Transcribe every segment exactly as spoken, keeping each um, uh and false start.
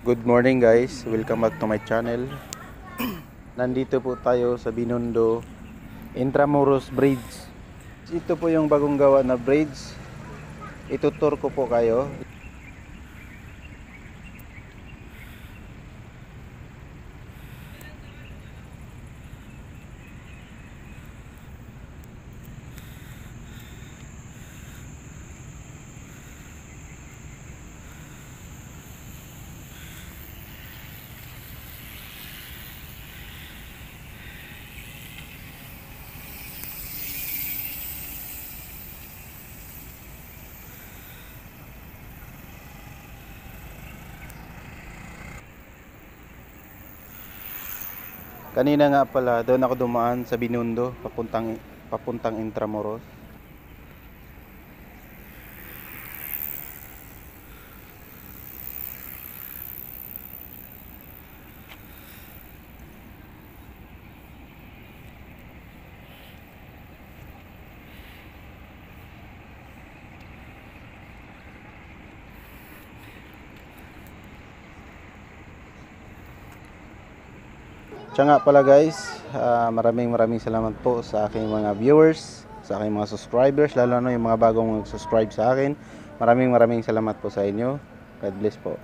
Good morning guys, welcome back to my channel. Nandito po tayo sa Binondo Intramuros Bridge. Ito po yung bagong gawa na bridge. Itutur ko po kayo. Kanina nga pala, doon ako dumaan sa Binondo, papuntang, papuntang Intramuros. Siya nga pala guys, uh, maraming maraming salamat po sa aking mga viewers, sa aking mga subscribers, lalo na yung mga bagong subscribe sa akin. Maraming maraming salamat po sa inyo. God bless po.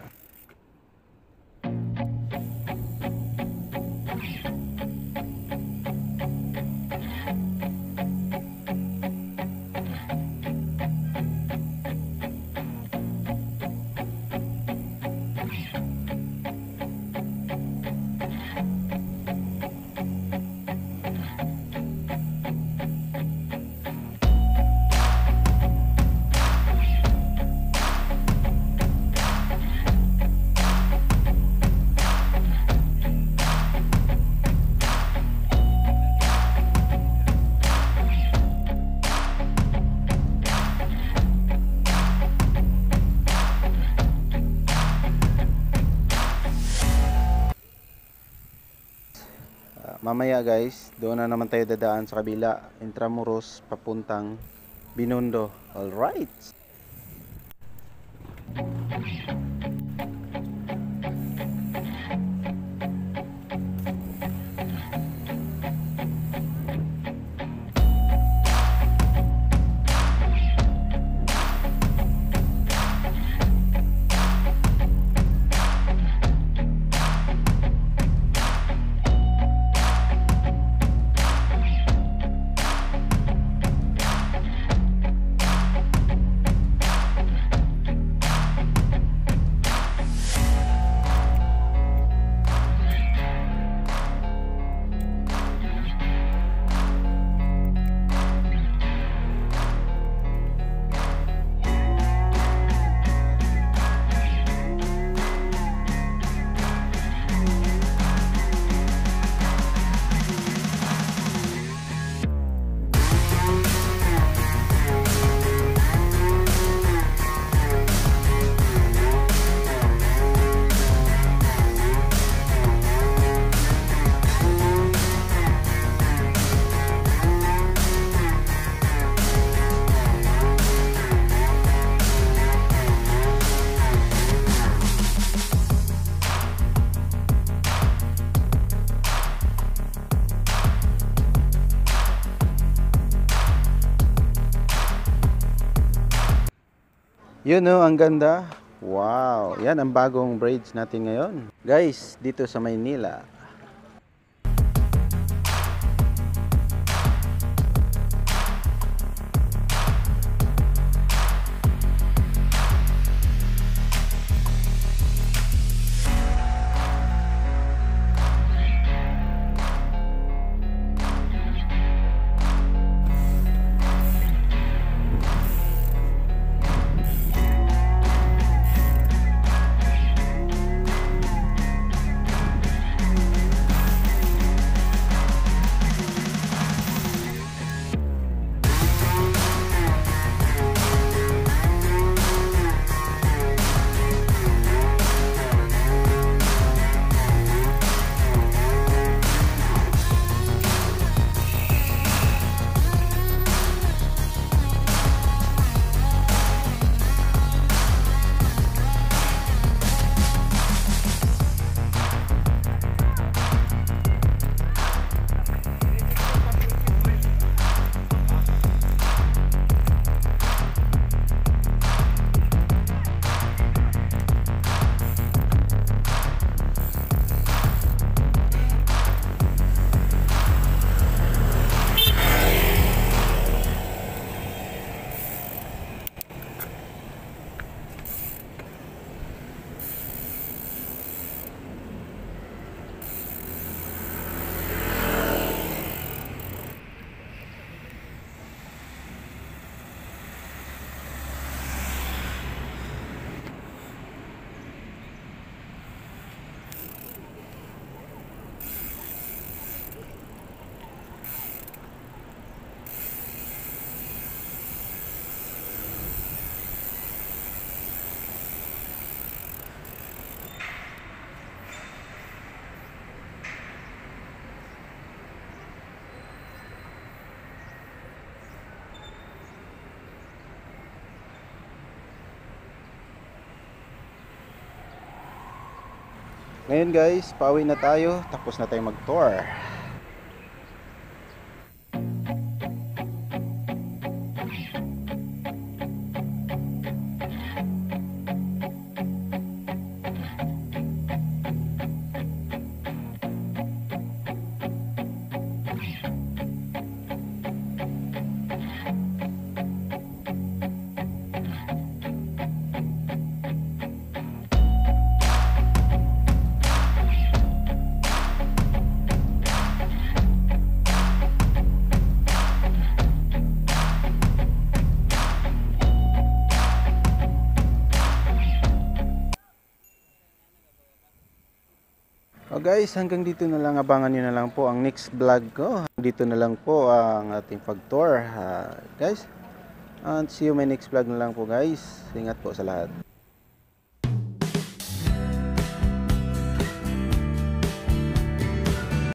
Mamaya guys, doon na naman tayo dadaan sa kabila, Intramuros papuntang Binondo. Alright. Yun o, ang ganda. Wow, yan ang bagong bridge natin ngayon guys, dito sa Maynila. Ngayon guys, pauwi na tayo. Tapos na tayo mag-tour. Oh guys, hanggang dito na lang, abangan nyo na lang po ang next vlog ko. Dito na lang po ang ating pag-tour uh, guys, and see you my next vlog na lang po guys. Ingat po sa lahat.